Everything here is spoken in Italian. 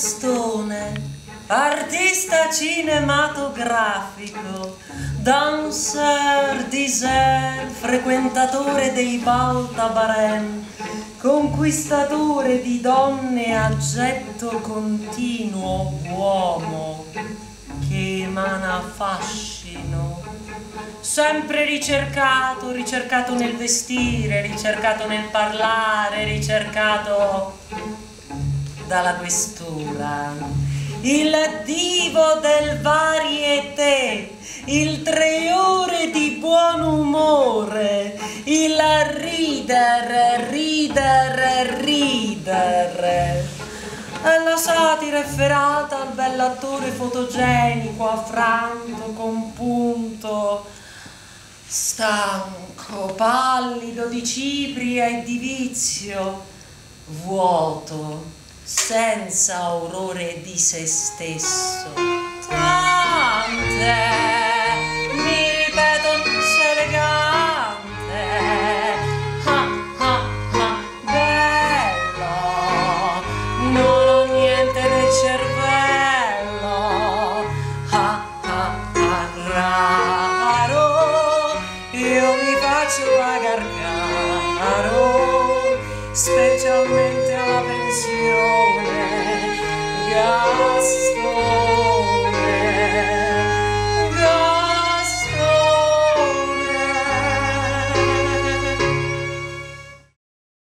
Gastone, artista cinematografico, danseur, diseur, frequentatore dei bal tabaren, conquistatore di donne a getto continuo, uomo che emana fascino, sempre ricercato, ricercato nel vestire, ricercato nel parlare, ricercato dalla questura, il divo del varieté, il 3 ore di buon umore, il ridere, la satira efferata al bell'attore fotogenico, affranto, compunto, stanco, pallido di cipria e di vizio, vuoto, senza aurore di se stesso. Tante mi ripeton sei elegante, bello, non ho niente nel cervello, raro, io mi faccio pagar caro, specialmente alla pensione Gastone.